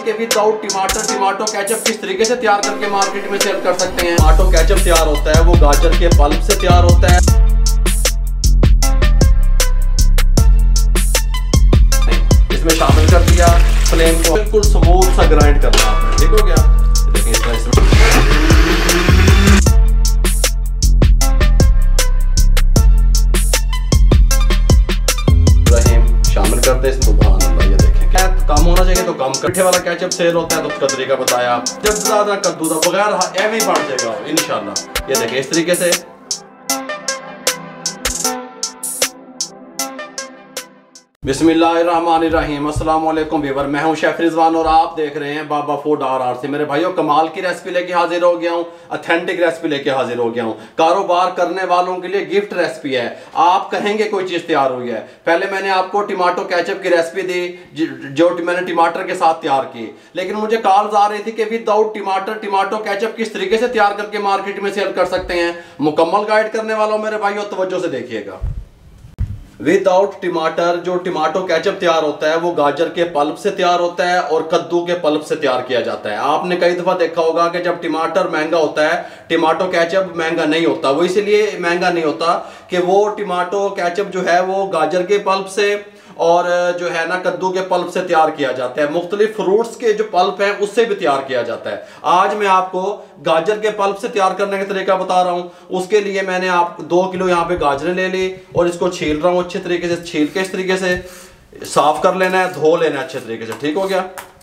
कि without tomato ketchup किस तरीके से तैयार करके मार्केट में सेल कर सकते हैं। टमाटो केचप तैयार होता है वो गाजर के पल्प से तैयार होता है। इसमें शामिल कर दिया, फ्लेम को बिल्कुल स्मूथ सा ग्राइंड करना आपने, ठीक हो गया। देखिए इस तरह शामिल करते हैं इसमें। ये देखें क्या कम होना चाहिए तो कम, कट्ठे वाला केचप सेल होता है तो उसका तरीका बताया। जब ज्यादा कद्दू का बगैर एवं ही बढ़ जाएगा इंशाल्लाह। ये देखें इस तरीके से। बिस्मिल्लाहिर्रहमानिर्रहीम। अस्सलाम वालेकुम व्यूअर, मैं हूं शेफ रिजवान और आप देख रहे हैं बाबा फूड RR से। मेरे भाइयों कमाल की रेसिपी लेके हाजिर हो गया हूं, ऑथेंटिक रेसिपी लेके हाजिर हो गया हूं। कारोबार करने वालों के लिए गिफ्ट रेसिपी है। आप कहेंगे कोई चीज तैयार हुई है। पहले मैंने आपको टमाटो केचप की रेसिपी दी जो मैंने टमाटर के साथ तैयार की, लेकिन मुझे कॉल्स आ रही थी कि विदाउट टमाटो केचप किस तरीके से तैयार करके मार्केट में सेल कर सकते हैं। मुकम्मल गाइड करने वालों मेरे भाइयों तवज्जो से देखिएगा। विदाउट टमाटर जो टमाटो केचप तैयार होता है वो गाजर के पल्प से तैयार होता है और कद्दू के पल्प से तैयार किया जाता है। आपने कई दफा देखा होगा कि जब टमाटर महंगा होता है टमाटो केचप महंगा नहीं होता। वो इसलिए महंगा नहीं होता कि वो टमाटो केचप जो है वो गाजर के पल्प से और जो है ना कद्दू के पल्प से तैयार किया जाता है। मुख्तलिफ फ्रूट्स के जो पल्प है उससे भी तैयार किया जाता है। आज मैं आपको गाजर के पल्प से तैयार करने का तरीका बता रहा हूं। उसके लिए मैंने आप 2 किलो यहाँ पे गाजरें ले ली और इसको छील रहा हूं अच्छे तरीके से। छील के इस तरीके से साफ कर लेना है, धो लेना है अच्छे तरीके से, ठीक हो गया।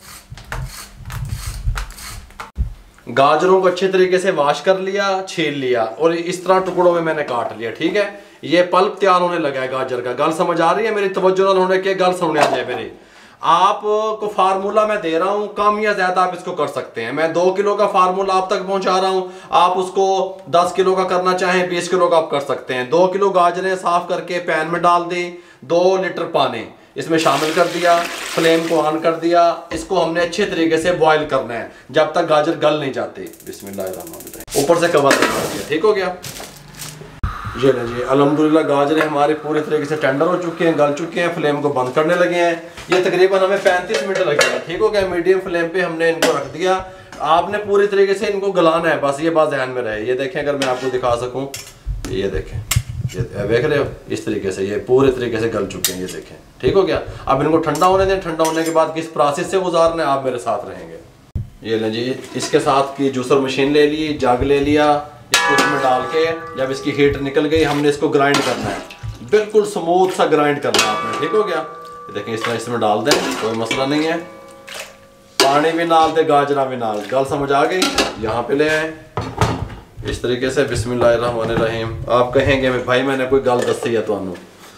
गाजरों को अच्छे तरीके से वॉश कर लिया, छील लिया और इस तरह टुकड़ों में मैंने काट लिया, ठीक है। ये पल्प तैयार होने लगा है गाजर का। गल समझ आ रही है मेरी? तवज्जो न होने के गल सुनने आ जाए मेरी। आपको फार्मूला मैं दे रहा हूं, कम या ज्यादा आप इसको कर सकते हैं। मैं 2 किलो का फार्मूला आप तक पहुंचा रहा हूं। आप उसको 10 किलो का करना चाहें, 20 किलो का आप कर सकते हैं। 2 किलो गाजरें साफ करके पैन में डाल दी, 2 लीटर पानी इसमें शामिल कर दिया, फ्लेम को ऑन कर दिया। इसको हमने अच्छे तरीके से बॉईल करना है जब तक गाजर गल नहीं जाती। बिस्मिल्लाह, ऊपर से कवर कर दिया, ठीक हो गया। ये लीजिए अल्हम्दुलिल्लाह गाजरें हमारे पूरे तरीके से टेंडर हो चुके हैं, गल चुके हैं। फ्लेम को बंद करने लगे हैं। ये तकरीबन हमें 35 मिनट लगे हैं, ठीक हो गया। मीडियम फ्लेम पे हमने इनको रख दिया। आपने पूरी तरीके से इनको गलाना है, बस ये बात ध्यान में रहे। ये देखें अगर मैं आपको दिखा सकूं, ये देखें, ये देख रहे हो इस तरीके से ये पूरे तरीके से गल चुके हैं। ये देखें, ठीक हो गया। अब इनको ठंडा होने दें। ठंडा होने के बाद किस प्रोसेस से गुजारना है आप मेरे साथ रहेंगे। ये लीजिए इसके साथ की जूसर मशीन ले ली, जग ले लिया। इसको इसमें डाल के जब इसकी हीट निकल गई हमने इसको ग्राइंड करना है, बिल्कुल स्मूथ सा ग्राइंड करना है आपने, ठीक हो गया। देखें इस तरह इसमें डाल दें, कोई मसला नहीं है। पानी भी नाल दे, गाजरा भी नाल। गल समझ आ गई? यहाँ पे ले आए इस तरीके से। बिस्मिल्लाहिर्रहमानिर्रहीम। आप कहेंगे भाई मैंने कोई गल दसी है तो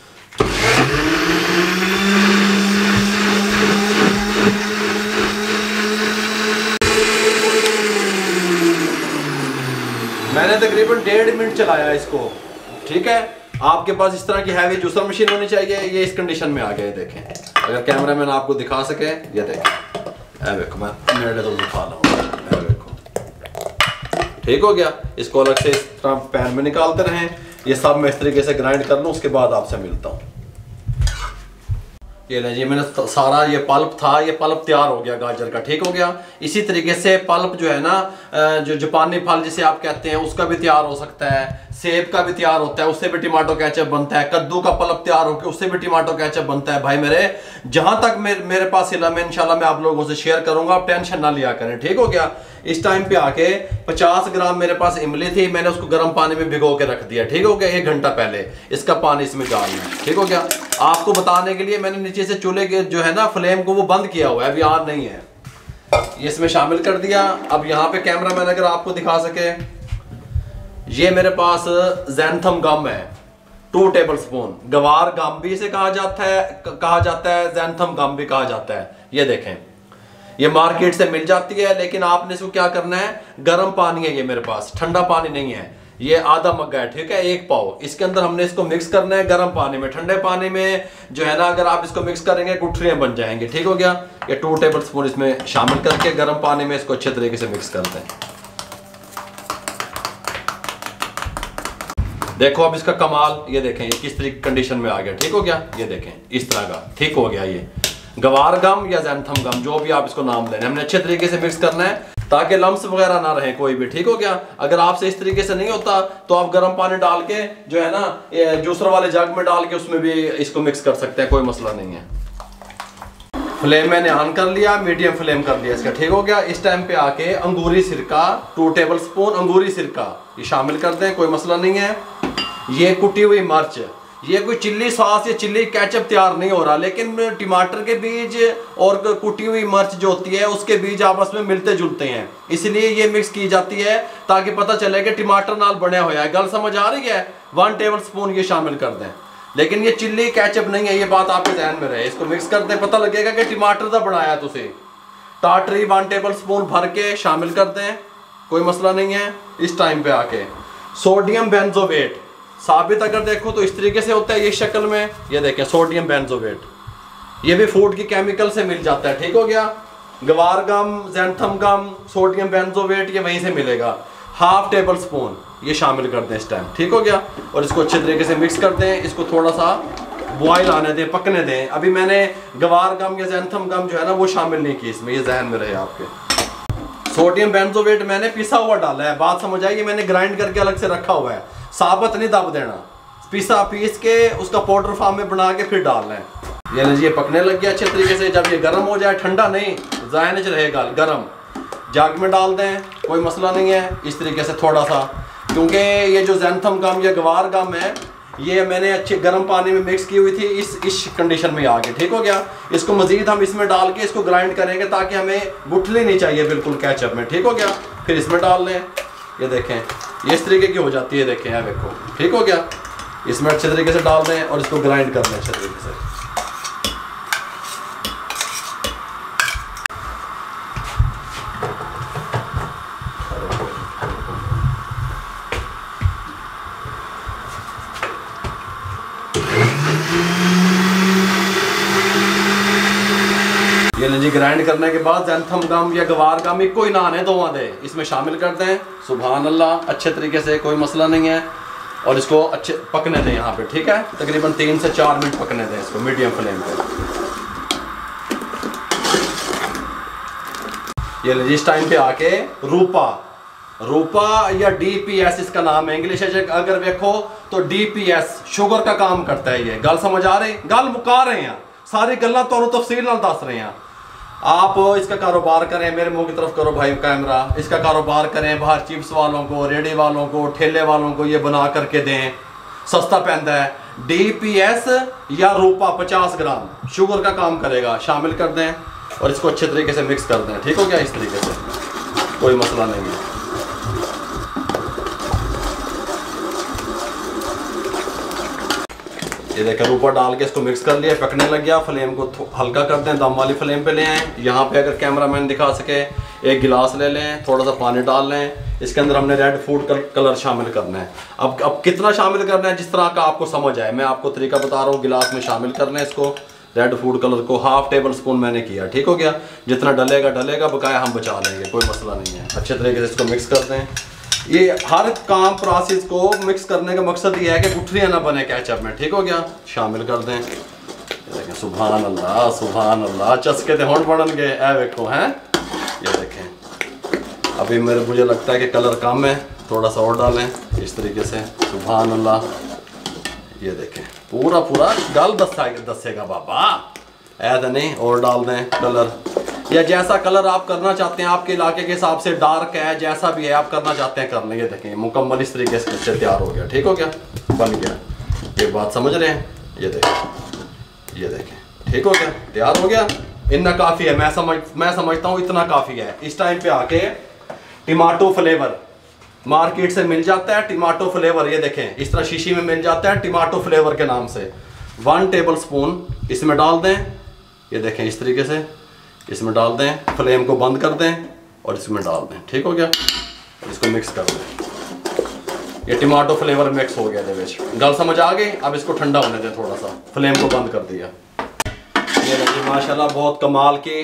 मैंने तकरीबन 1.5 मिनट चलाया इसको, ठीक है। आपके पास इस तरह की हैवी जूसर मशीन होनी चाहिए। ये इस कंडीशन में आ गए, देखें अगर कैमरा मैन आपको दिखा सके। ये देखें, देखो मैं मेरे तो दिखा रहा हूँ, देखो ठीक हो गया। इसको अलग से इस तरह पैन में निकालते रहें। ये सब मैं इस तरीके से ग्राइंड कर लूँ, उसके बाद आपसे मिलता हूँ। ये लीजिए मैंने सारा ये पल्प था, ये पल्प तैयार हो गया गाजर का, ठीक हो गया। इसी तरीके से पल्प जो है ना जो जापानी फल जिसे आप कहते हैं उसका भी तैयार हो सकता है। सेब का भी तैयार होता है, उससे भी टमाटो केचप बनता है। कद्दू का पल्प तैयार होकर उससे भी टमाटो केचप बनता है। भाई मेरे जहां तक मेरे पास इल्म है इंशाल्लाह मैं आप लोगों से शेयर करूंगा, आप टेंशन ना लिया करें, ठीक हो गया। इस टाइम पे आके 50 ग्राम मेरे पास इमली थी, मैंने उसको गर्म पानी में भिगो के रख दिया, ठीक हो गया। 1 घंटा पहले इसका पानी इसमें डालना है, ठीक हो गया। आपको बताने के लिए मैंने नीचे से चूल्हे के जो है ना फ्लेम को वो बंद किया हुआ है, अभी ऑन नहीं है। ये इसमें शामिल कर दिया। अब यहाँ पे कैमरा मैन अगर आपको दिखा सके, ये मेरे पास ज़ैंथम गम है 2 टेबल स्पून। गवार गम भी इसे कहा जाता है, ज़ैंथम गम भी कहा जाता है। ये देखें ये मार्केट से मिल जाती है, लेकिन आपने इसको क्या करना है, गर्म पानी है ये मेरे पास, ठंडा पानी नहीं है। ये आधा मग्गा है, ठीक है, 1 पाव। इसके अंदर हमने इसको मिक्स करना है गर्म पानी में। ठंडे पानी में जो है ना अगर आप इसको मिक्स करेंगे गुठलियां बन जाएंगे, ठीक हो गया। ये 2 टेबल स्पून इसमें शामिल करके गर्म पानी में इसको अच्छे तरीके से मिक्स करते हैं। देखो अब इसका कमाल, ये देखें ये किस तरीके कंडीशन में आ गया, ठीक हो गया। ये देखें इस तरह का ठीक हो गया। ये गवार गम या ज़ैंथम गम, जो भी आप इसको नाम लें, हमने अच्छे तरीके से मिक्स करना है ताकि लम्स वगैरह ना रहे कोई भी। ठीक हो गया। अगर आपसे इस तरीके से नहीं होता तो आप गर्म पानी डाल के जो है ना जूसर वाले जग में डाल के उसमें भी इसको मिक्स कर सकते हैं, कोई मसला नहीं है। फ्लेम मैंने ऑन कर लिया, मीडियम फ्लेम कर लिया इसका। ठीक हो गया। इस टाइम पे आके अंगूरी सिरका 2 टेबल स्पून अंगूरी सिरका ये शामिल कर दें, कोई मसला नहीं है। ये कुटी हुई मिर्च, ये कोई चिल्ली सॉस या चिल्ली केचप तैयार नहीं हो रहा, लेकिन टमाटर के बीज और कुटी हुई मिर्च जो होती है उसके बीज आपस में मिलते जुलते हैं, इसलिए ये मिक्स की जाती है ताकि पता चले कि टमाटर नाल बना हुआ है। गल समझ आ रही है। 1 टेबल स्पून ये शामिल कर दें, लेकिन ये चिल्ली केचप नहीं है, ये बात आपके ध्यान में रहे। इसको मिक्स कर दें, पता लगेगा कि टमाटर का बनाया तुसे। टाटरी 1 टेबल स्पून भर के शामिल कर दें, कोई मसला नहीं है। इस टाइम पे आके सोडियम बेंजोवेट साबित अगर देखो तो इस तरीके से होता है ये शक्ल में, ये देखें सोडियम बेंजोवेट, ये भी फूड की केमिकल से मिल जाता है। ठीक हो गया। गवार गम, ज़ैंथम गम, सोडियम बेंजोवेट ये वहीं से मिलेगा। 1/2 टेबल स्पून ये शामिल कर दें इस टाइम। ठीक हो गया। और इसको अच्छे तरीके से मिक्स कर दें, इसको थोड़ा सा बॉयल आने दें, पकने दें। अभी मैंने गवार गम या ज़ैंथम गम जो है ना वो शामिल नहीं की इसमें, ये जहन में रहे आपके। सोडियम बेंजोवेट मैंने पिसा हुआ डाला है, बात समझ आई। मैंने ग्राइंड करके अलग से रखा हुआ है, साबुत नहीं दब देना, पीस के उसका पाउडर फॉर्म में बना के फिर डालना है। ये लीजिए पकने लग गया अच्छे तरीके से। जब ये गर्म हो जाए, ठंडा नहीं ज़हन च रहेगा, गर्म जग में डाल दें, कोई मसला नहीं है। इस तरीके से थोड़ा सा, क्योंकि ये जो ज़ैंथम गम या गवार गम है ये मैंने अच्छे गर्म पानी में मिक्स की हुई थी, इस कंडीशन में आ गई। ठीक हो गया। इसको मजीद हम इसमें डाल के इसको ग्राइंड करेंगे ताकि हमें गुठली नहीं चाहिए बिल्कुल केचप में। ठीक हो गया। फिर इसमें डाल लें, ये देखें ये इस तरीके की हो जाती है, देखें यार देखो। ठीक हो गया। इसमें अच्छे तरीके से डाल दें और इसको ग्राइंड कर लें अच्छे तरीके से। ये लीजिए ग्राइंड करने के बाद ज़ैंथम गम या गवार गम एक कोई नान है दो दे इसमें शामिल कर दें। सुभान अल्लाह, अच्छे तरीके से, कोई मसला नहीं है। और इसको अच्छे पकने दें यहाँ पे। ठीक है। तकरीबन 3 से 4 मिनट पकने दें इसको मीडियम फ्लेम पे। ये लीजिए इस टाइम पे आके रूपा या DPS इसका नाम है, इंग्लिश है। अगर देखो तो DPS शुगर का काम करता है। ये गल समझ आ रही, गल मुका रहे हैं, सारी गल्ला तो तफसील नाल दस रहे हैं। आप इसका कारोबार करें, मेरे मुंह की तरफ करो भाई कैमरा, इसका कारोबार करें, बाहर चिप्स वालों को, रेडी वालों को, ठेले वालों को ये बना करके दें, सस्ता पैंदा है। DPS या रूपा 50 ग्राम शुगर का काम करेगा, शामिल कर दें और इसको अच्छे तरीके से मिक्स कर दें। ठीक हो गया। इस तरीके से कोई मसला नहीं है। ये देखें रूपा डाल के इसको मिक्स कर लिया, पकने लग गया। फ्लेम को हल्का कर दें, दम वाली फ्लेम पे ले आएँ। यहाँ पे अगर कैमरामैन दिखा सके एक गिलास ले लें, थोड़ा सा पानी डाल लें, इसके अंदर हमने रेड फूड कलर शामिल करना है। अब कितना शामिल करना है जिस तरह का आपको समझ आए, मैं आपको तरीका बता रहा हूँ। गिलास में शामिल कर लें इसको, रेड फूड कलर को 1/2 टेबल स्पून मैंने किया। ठीक हो गया। जितना डलेगा बकाया हम बचा लेंगे, कोई मसला नहीं है। अच्छे तरीके से इसको मिक्स कर दें। ये हर काम प्रोसेस को मिक्स करने का मकसद ये है कि गुठलियाँ ना बने केचप में। ठीक हो गया। शामिल कर दें। देखें सुभान अल्लाह, चस्के थे होंठ बढ़न गए ऐ देखो हैं। ये देखें अभी मुझे लगता है कि कलर कम है, थोड़ा सा और डालें इस तरीके से। सुभान अल्लाह, ये देखें पूरा गल दसेगा बाबा, ऐसा नहीं। और डाल दें कलर, या जैसा कलर आप करना चाहते हैं आपके इलाके के हिसाब से, डार्क है जैसा भी है आप करना चाहते हैं कर लें। ये देखें मुकम्मल इस तरीके से तैयार हो गया। ठीक हो गया, बन गया। ये बात समझ रहे हैं। ये देखें ठीक हो गया, तैयार हो गया। इतना काफ़ी है, मैं समझता हूँ इतना काफ़ी है। इस टाइम पे आके टमाटो फ्लेवर मार्केट से मिल जाता है, टमाटो फ्लेवर ये देखें इस तरह शीशी में मिल जाता है टमाटो फ्लेवर के नाम से। 1 टेबल स्पून इसमें डाल दें। ये देखें इस तरीके से इसमें डाल दें, फ्लेम को बंद कर दें और इसमें डाल दें। ठीक हो गया। इसको मिक्स कर दें। ये टमाटो फ्लेवर मिक्स हो गया है, गल समझ आ गई। अब इसको ठंडा होने दें थोड़ा सा, फ्लेम को बंद कर दिया। ये देखिए माशाल्लाह बहुत कमाल की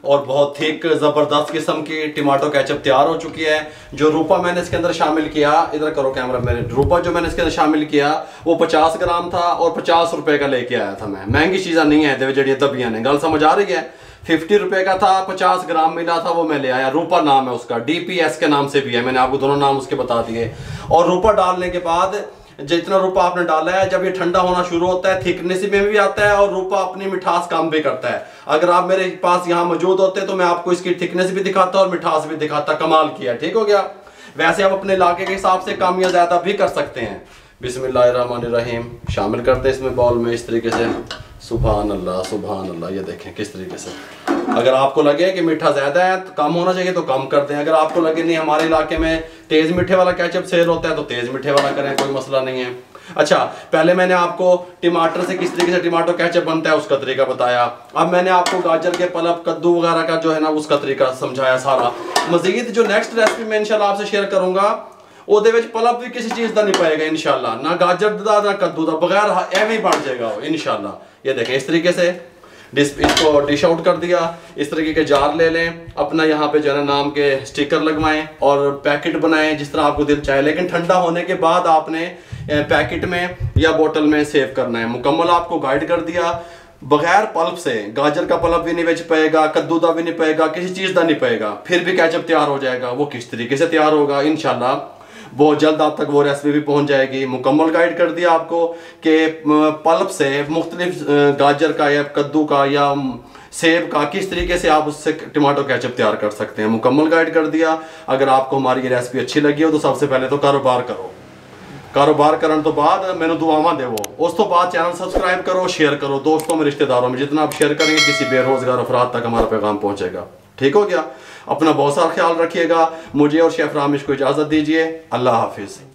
और बहुत थिक ज़बरदस्त किस्म की टमाटो केचप तैयार हो चुकी है। जो रूपा मैंने इसके अंदर शामिल किया, इधर करो कैमरा मैन, रूपा जो मैंने इसके अंदर शामिल किया वो 50 ग्राम था और 50 रुपए का लेके आया था मैं। महंगी चीज़ा नहीं है जड़िया दबिया ने, गल समझ आ रही है। 50 रुपए का था, 50 ग्राम मिला था, वो मैं ले आया। रूपा नाम है उसका, DPS के नाम से भी है, मैंने आपको दोनों नाम उसके बता दिए। और रूपा डालने के बाद जितना रूपा आपने डाला है, जब ये ठंडा होना शुरू होता है थिकनेस में भी आता है और रूपा अपनी मिठास काम भी करता है। अगर आप मेरे पास यहाँ मौजूद होते तो मैं आपको इसकी थिकनेस भी दिखाता और मिठास भी दिखाता। कमाल किया, ठीक हो गया। वैसे आप अपने इलाके के हिसाब से कम या ज्यादा भी कर सकते हैं। बिस्मिल्लाहिर्रहमानिर्रहीम शामिल करते हैं इसमें बाउल में इस तरीके से। सुभान अल्लाह सुभान अल्लाह। ये देखें किस तरीके से। अगर आपको लगे कि मीठा ज़्यादा है तो कम होना चाहिए तो कम कर दें। अगर आपको लगे नहीं हमारे इलाके में तेज़ मीठे वाला केचप सेल होता है तो तेज़ मीठे वाला करें, कोई मसला नहीं है। अच्छा, पहले मैंने आपको टमाटर से किस तरीके से टमाटो केचप बनता है उसका तरीका बताया। अब मैंने आपको गाजर के पल्प, कद्दू वगैरह का जो है ना उसका तरीका समझाया सारा। मजीद जो नेक्स्ट रेसिपी मैं इंशाल्लाह आपसे शेयर करूंगा ਉਹਦੇ ਵਿੱਚ पल्प भी किसी चीज़ का नहीं पाएगा इंशाल्लाह, ना गाजर का ना कद्दू का, बगैर एवं ही बन जाएगा वो इंशाल्लाह। ये देखें इस तरीके से इसको डिश आउट कर दिया। इस तरीके के जार ले लें, अपना यहाँ पे जो है नाम के स्टिकर लगवाएं और पैकेट बनाएं जिस तरह आपको दिल चाहे, लेकिन ठंडा होने के बाद आपने पैकेट में या बोतल में सेव करना है। मुकम्मल आपको गाइड कर दिया। बगैर पल्प से, गाजर का पल्प भी नहीं बेच पाएगा, कद्दू का भी नहीं पाएगा, किसी चीज़ का नहीं पाएगा, फिर भी केचप तैयार हो जाएगा। वो किस तरीके से तैयार होगा इंशाल्लाह बहुत जल्द आप तक वो रेसिपी भी पहुंच जाएगी। मुकम्मल गाइड कर दिया आपको कि पल्प से मुख्तलिफ गाजर का या कद्दू का या सेब का किस तरीके से आप उससे टमाटो केचप तैयार कर सकते हैं। मुकम्मल गाइड कर दिया। अगर आपको हमारी ये रेसिपी अच्छी लगी हो तो सबसे पहले तो कारोबार करो, कारोबार करने तो बाद मैंने दुआवां देवो, उस तो बाद चैनल सब्सक्राइब करो, शेयर करो दोस्तों में, रिश्तेदारों में। जितना आप शेयर करेंगे किसी बेरोजगार अफराद तक हमारा पैगाम पहुंचेगा। ठीक हो गया। अपना बहुत सारा ख्याल रखिएगा। मुझे और शेफ रामिश को इजाज़त दीजिए। अल्लाह हाफिज़।